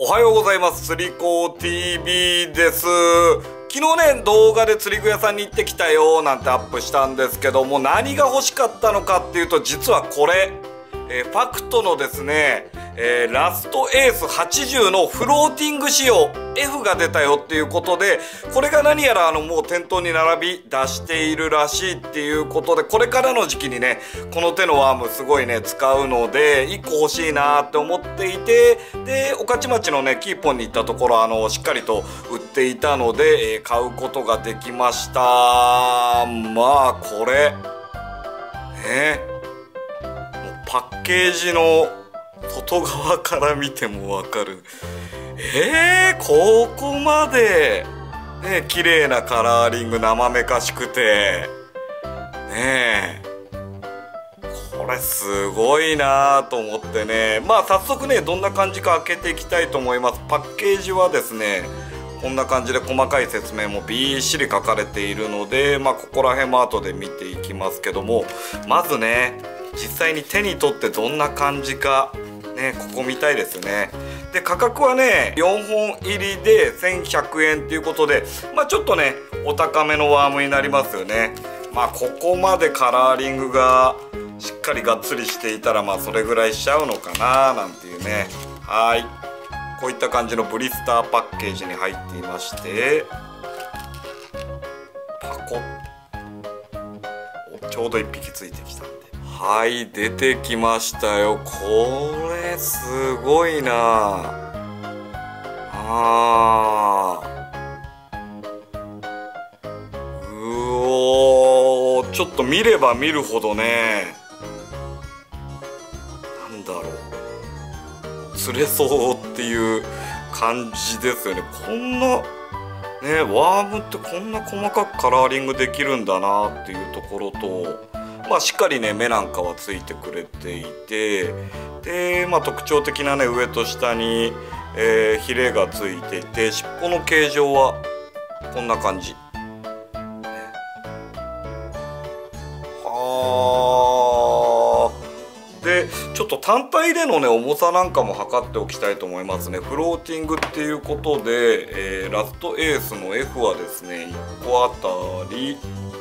おはようございます。釣り子 TV です。昨日ね、動画で釣り具屋さんに行ってきたよなんてアップしたんですけども、何が欲しかったのかっていうと、実はこれ、ファクトのですね、ラストエース80のフローティング仕様 F が出たよっていうことで、これが何やらもう店頭に並び出しているらしいっていうことで、これからの時期にね、この手のワームすごいね使うので1個欲しいなって思っていて、で御徒町のねキーポンに行ったところしっかりと売っていたので、買うことができました。まあこれね、もうパッケージの外側から見てもわかる。ここまでね綺麗なカラーリング、生めかしくてね、これすごいなと思ってね、まあ早速ねどんな感じか開けていきたいと思います。パッケージはですねこんな感じで細かい説明もびっしり書かれているので、まあここら辺も後で見ていきますけども、まずね実際に手に取ってどんな感じかね、ここ見たいですね。で価格はね4本入りで1100円っていうことで、まあちょっとねお高めのワームになりますよね。まあここまでカラーリングがしっかりがっつりしていたら、まあそれぐらいしちゃうのかななんていうね。はい、こういった感じのブリスターパッケージに入っていまして、パコッ、ちょうど1匹ついてきたんで、はい、出てきましたよ。これすごいなちょっと見れば見るほどね、なんだろう、釣れそうっていう感じですよね。こんなねワームってこんな細かくカラーリングできるんだなっていうところと、まあしっかりね目なんかはついてくれていて、でまあ特徴的なね上と下に、ヒレがついていて、尻尾の形状はこんな感じ。でちょっと単体でのね重さなんかも測っておきたいと思いますね。フローティングっていうことで、ラストエースの F はですね1個あたり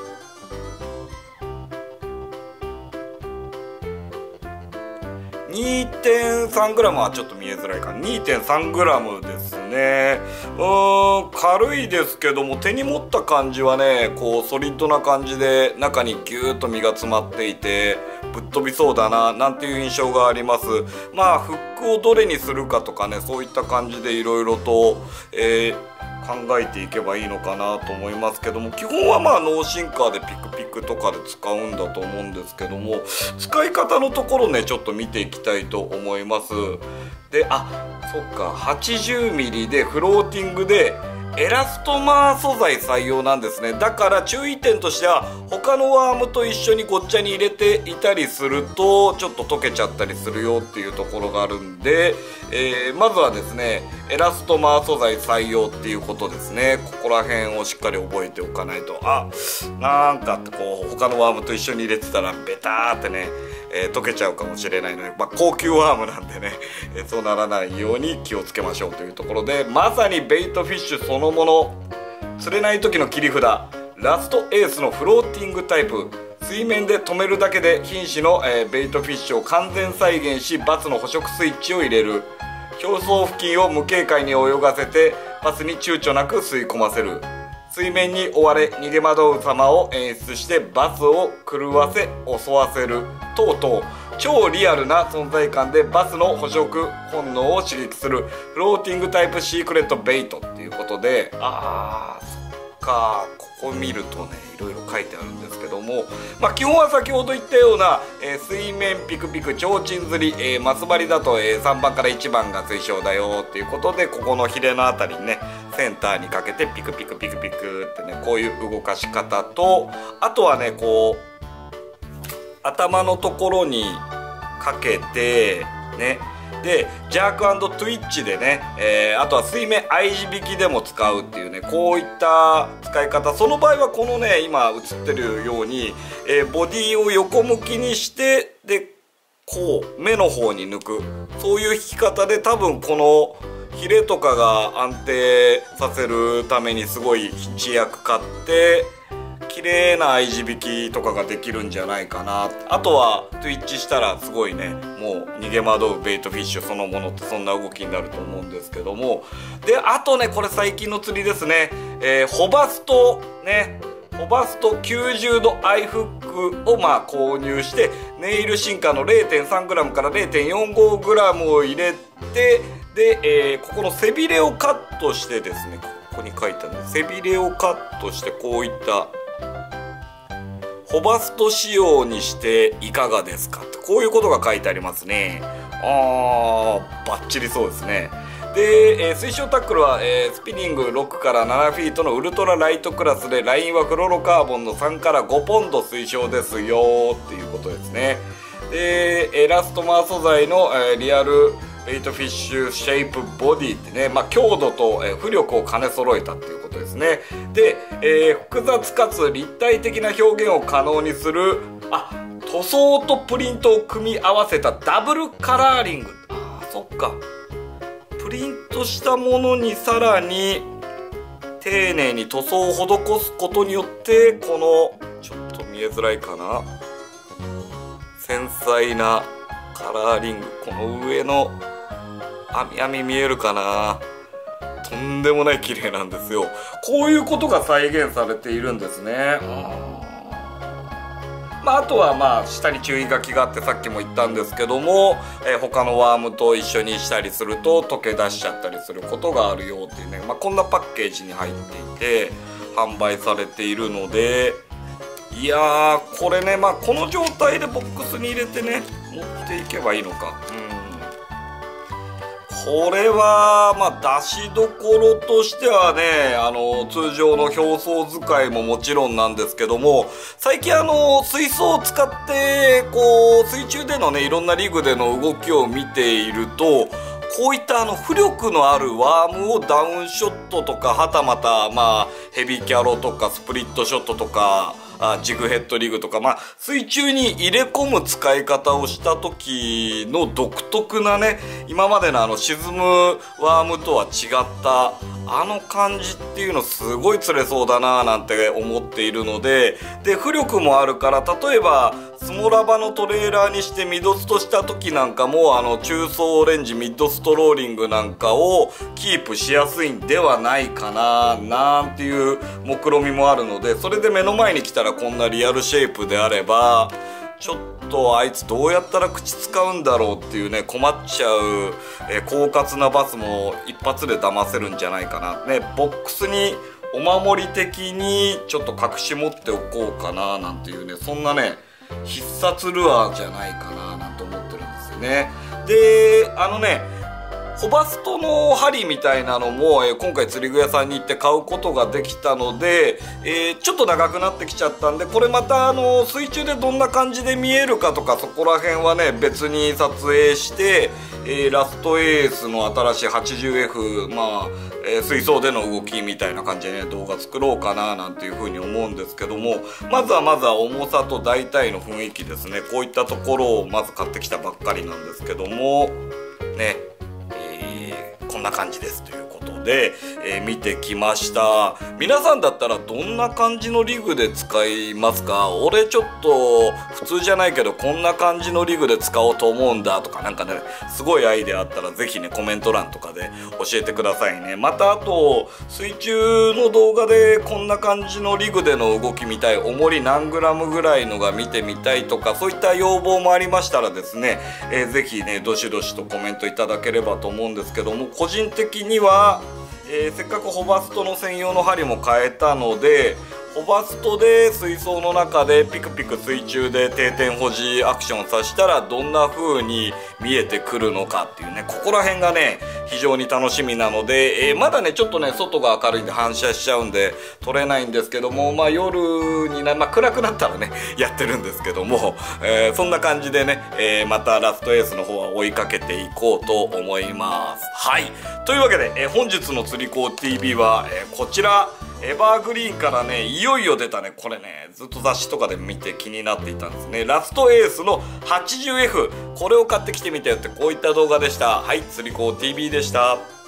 2.3g はちょっと見えづらいかな。 2.3g ですね。軽いですけども、手に持った感じはねこうソリッドな感じで、中にギューッと身が詰まっていてぶっ飛びそうだななんていう印象があります。まあフックをどれにするかとかね、そういった感じでいろいろと、考えていけばいいのかなと思いますけども、基本はまあノーシンカーでピクピクとかで使うんだと思うんですけども、使い方のところねちょっと見ていきたいと思います。でそっか、 80mm でフローティングでエラストマー素材採用なんですね。だから注意点としては、他のワームと一緒にごっちゃに入れていたりするとちょっと溶けちゃったりするよっていうところがあるんで、まずはですねエラストマー素材採用っていうことですね。ここら辺をしっかり覚えておかないと、なんかってこう他のワームと一緒に入れてたらベターってね、溶けちゃうかもしれないので、まあ、高級ワームなんでね、そうならないように気をつけましょうというところで、まさにベイトフィッシュそのもの、釣れない時の切り札ラストエースのフローティングタイプ、水面で止めるだけで瀕死の、ベイトフィッシュを完全再現し、バツの捕食スイッチを入れる、表層付近を無警戒に泳がせてバスに躊躇なく吸い込ませる、水面に追われ逃げ惑う様を演出してバスを狂わせ襲わせる等々、超リアルな存在感でバスの捕食本能を刺激するフローティングタイプシークレットベイトっていうことで、そっか、ここ見るとねいろいろ書いてあるんですけども、まあ基本は先ほど言ったような、水面ピクピク提灯釣り、マス針だと、3番から1番が推奨だよっていうことで、ここのヒレのあたりにねセンターにかけてピクピクピクピクってね、こういう動かし方と、あとはねこう頭のところにかけてね、でジャーク&トゥイッチでね、あとは水面愛字引きでも使うっていうね、こういった使い方。その場合はこのね今映ってるように、ボディを横向きにして、でこう目の方に抜く、そういう引き方で多分このヒレとかが安定させるためにすごい一役買って綺麗な合い地引きとかができるんじゃないかな。あとはトゥイッチしたらすごいね、もう逃げ惑うベイトフィッシュそのものってそんな動きになると思うんですけども、であとね、これ最近の釣りですね、ホバストね、ホバスト90度アイフックを購入して、ネイル進化の 0.3g から 0.45g を入れて、で、ここの背びれをカットしてですね、ここに書いてあるんで、背びれをカットしてこういったホバスト仕様にしていかがですかって、こういうことが書いてありますね。バッチリそうですね。で、推奨タックルは、スピニング6から7フィートのウルトラライトクラスで、ラインはフロロカーボンの3から5ポンド推奨ですよっていうことですね。で、エラストマー素材の、リアルベイトフィッシュシェイプボディってね、強度と、浮力を兼ね揃えたっていうことですね。で、複雑かつ立体的な表現を可能にする塗装とプリントを組み合わせたダブルカラーリング。そっか、プリントしたものにさらに丁寧に塗装を施すことによって、このちょっと見えづらいかな、繊細なカラーリング、この上の網見えるかな、とんでもない綺麗なんですよ。こういうことが再現されているんですね。あとは下に注意書きがあって、さっきも言ったんですけども、他のワームと一緒にしたりすると溶け出しちゃったりすることがあるよっていうね、こんなパッケージに入っていて販売されているので、いやー、これね、この状態でボックスに入れてね持っていけばいいのか。これは出しどころとしてはね、通常の表層使いももちろんなんですけども、最近水槽を使って水中でのねいろんなリグでの動きを見ていると、こういった浮力のあるワームをダウンショットとか、はたまたヘビキャロとかスプリットショットとかジグヘッドリグとか、水中に入れ込む使い方をした時の独特なね、今までの沈むワームとは違った感じっていうのすごい釣れそうだななんて思っているので、浮力もあるから、例えばスモラバのトレーラーにしてミドストした時なんかも、中層レンジミッドストローリングなんかをキープしやすいんではないかななんていう目論見みもあるので、それで目の前に来たらこんなリアルシェイプであれば、ちょっとあいつどうやったら口使うんだろうっていうね、困っちゃう、狡猾なバスも一発で騙せるんじゃないかなね。ボックスにお守り的にちょっと隠し持っておこうかななんていうね、そんなね必殺ルアーじゃないかななんて思ってるんですよね。でホバストの針みたいなのも、今回釣り具屋さんに行って買うことができたので、ちょっと長くなってきちゃったんで、これまた水中でどんな感じで見えるかとか、そこら辺はね別に撮影して、ラストエースの新しい 80F、水槽での動きみたいな感じでね動画作ろうかななんていうふうに思うんですけども、まずは重さと大体の雰囲気ですね。こういったところをまず買ってきたばっかりなんですけどもね、こんな感じですということで、見てきました。皆さんだったらどんな感じのリグで使いますか？俺ちょっと普通じゃないけどこんな感じのリグで使おうと思うんだとか、なんかねすごいアイデアあったらぜひねコメント欄とかで教えてくださいね。またあと水中の動画でこんな感じのリグでの動き見たい、重り何グラムぐらいのが見てみたいとか、そういった要望もありましたらですね、ぜひねどしどしとコメントいただければと思うんですけども、個人的にはせっかくホバストの専用の針も変えたので、ホバストで水槽の中でピクピク水中で定点保持アクションさせたらどんな風に見えてくるのかっていうね、ここら辺がね非常に楽しみなので、まだねちょっとね外が明るいんで反射しちゃうんで撮れないんですけども、夜に暗くなったらねやってるんですけども、そんな感じでね、またラストエースの方は追いかけていこうと思います。はい、というわけで、本日の釣り子 TV は、こちらエバーグリーンからねいよいよ出たね、これねずっと雑誌とかで見て気になっていたんですね、ラストエースの 80F、 これを買ってきてみたよってこういった動画でした。はい、釣り子 TV でした。